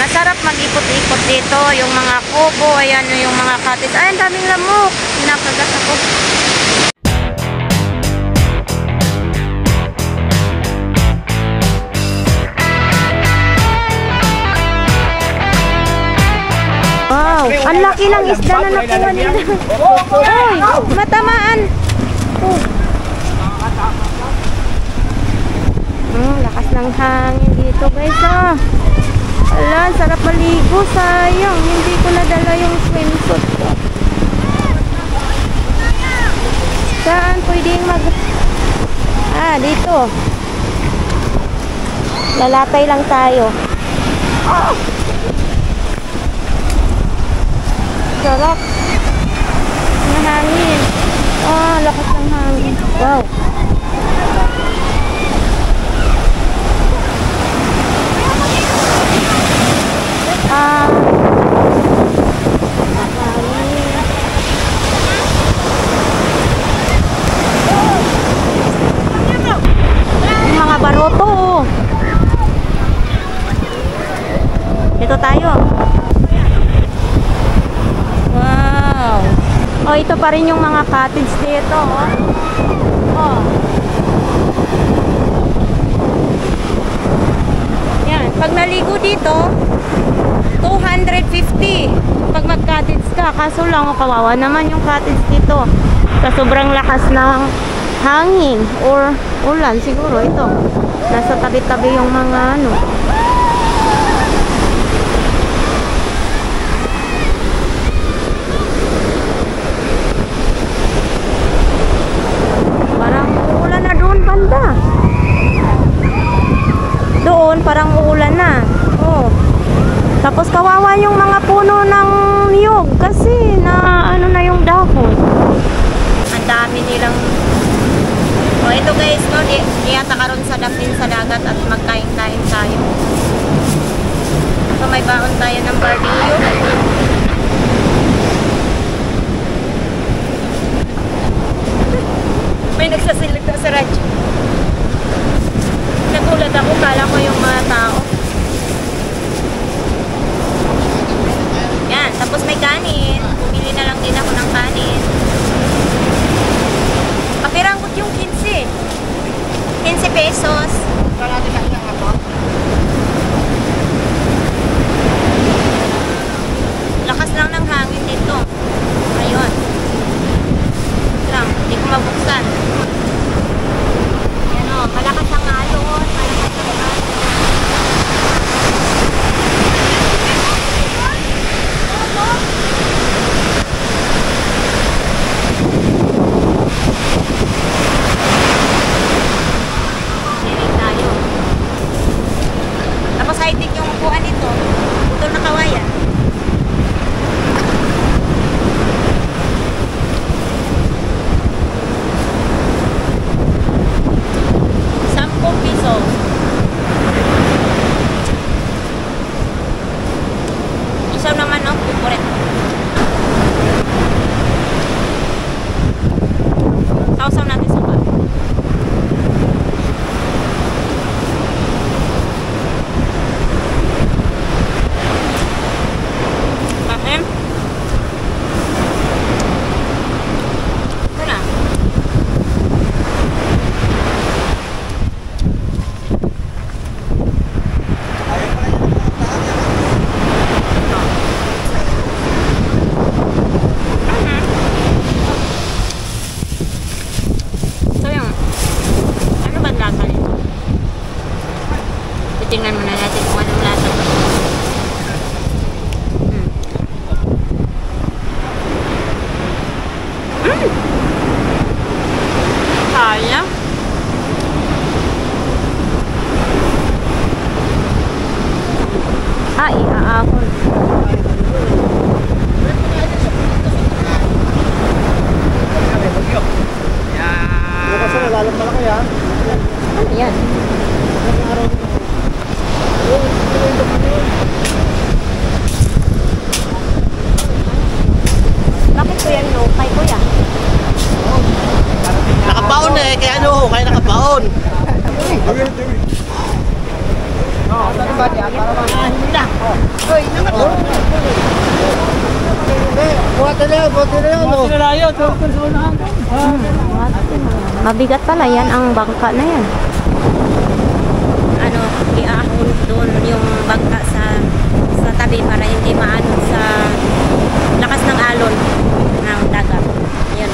Masarap mag-ikot-ikot dito. Yung mga kubo, ayan yung mga cottage. Ay, ang daming lamok. Pinakagat ako. Wow, ang laki ng isda na nakuha nila. Ay, matamaan. Lakas ng hangin dito, guys. Ala, sarap maligo. Sayang, hindi ko nadala yung swimsuit ko. Saan pwedeng dito. Lalatay lang tayo. Sarap ng hangin. Lakas ng hangin. Wow. Mga baroto. Dito tayo. Wow. Oh, ito pa rin yung mga cottage dito, oh. Yan, pag naligo dito, 250 pag mag-cottage ka. Kaso lang, kawawa naman yung cottage dito sa sobrang lakas ng hangin or ulan. Siguro ito, nasa tabi-tabi yung mga parang uulan na doon banda. Doon parang uulan na. Tapos kawawa yung mga puno ng niyog kasi na na yung dahon. Ang dami nilang ito guys, di ata karon sa dapin sa dagat at magkain-kain tayo. So may baon tayo ng barbecue. May nagsasilip na sa radyo. Nagulat ako, kala ko yung mga tao. Yan, tapos may kanin. Bumili na lang din ako ng kanin. Kapiranggot yung 15 pesos. Lakas lang ng hangin dito. Ayun. Lang, hindi ko mabuksan. Yan o, malakas ang alon. Malakas ang alon. Tapos high-tech yung upuan dito. Putol na kawayan. ₱10. Isaw naman no, kukuret. Sausaw natin sa pa. Tingnan muna natin kung anong lasa. Kaya. Iaahon. Bukas na lalang malaki yan. Ano yan? Bakit ko yan lokay ko yan? Nakabaon eh, kaya kaya nakabaon. Para Mabigat pala yan ang bangka na yan. Ano, iahon doon yung bangka sa tabi para hindi maano sa lakas ng alon ng dagat. Yan.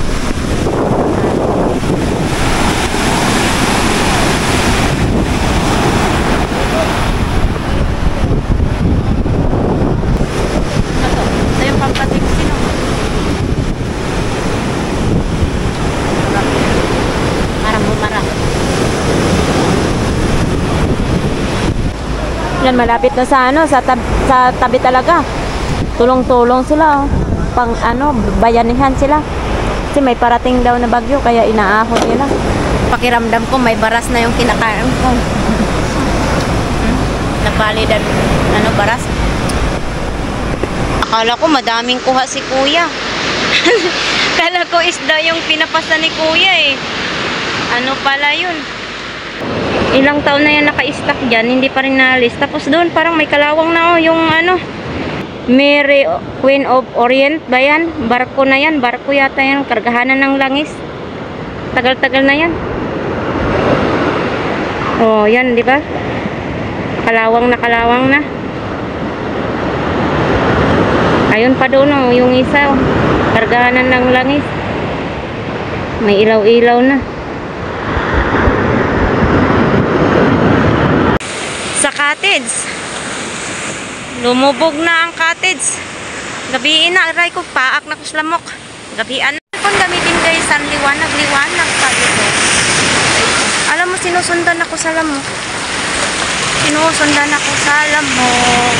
Ito yung pampatik sino. Parang bumarang. Yan, malapit na sa ano, sa tabi talaga. Tulong-tulong sila, oh. Pang ano, bayanihan sila. Kasi may parating daw na bagyo, kaya inaahon nila. Pakiramdam ko, may baras na yung kinakain ko. Nagbalidan, ano, baras. Akala ko madaming kuha si kuya. Kala ko isda yung pinapasa ni kuya eh. Ano pala yun? Ilang taon na yan naka-stack dyan, hindi pa rin naalis. Tapos doon parang may kalawang na oh, yung ano, Mary Queen of Orient ba yan? Barko na yan, barko yata yan, kargahanan ng langis. Tagal-tagal na yan. Oh, yan, di ba? Kalawang na. Ayun pa doon oh, yung isa oh, kargahanan ng langis. May ilaw-ilaw na. Sa cottage. Lumubog na ang cottage. Gabiin na, aray ko, paak na ko sa lamok. Gabian na. Kung gamitin kayo sa liwanag pa ito. Alam mo, sinusundan ako sa lamok. Sinusundan ako sa lamok.